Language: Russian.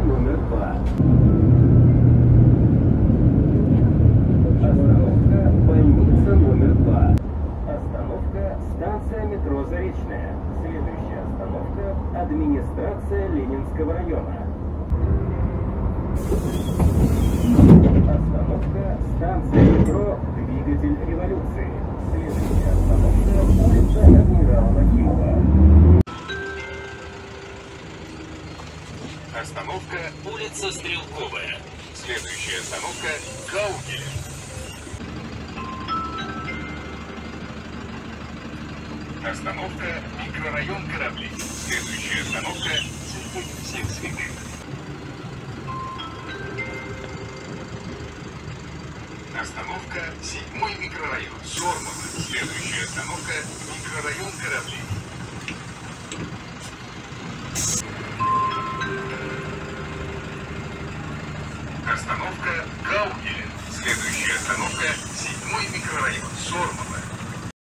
номер 2. Остановка больница номер 2. Остановка станция метро Заречная. Следующая остановка администрация Ленинского района. Остановка станция метро Двигатель революции. Следующая остановка улица Адмирала Нахимова. Остановка улица Стрелковая. Следующая остановка Каугель. Остановка микрорайон Корабли. Следующая остановка Церковь всех святых. Остановка 7-й микрорайон Сормово. Следующая остановка микрорайон Корабли. Остановка Каугель. Следующая остановка 7-й микрорайон Сормово.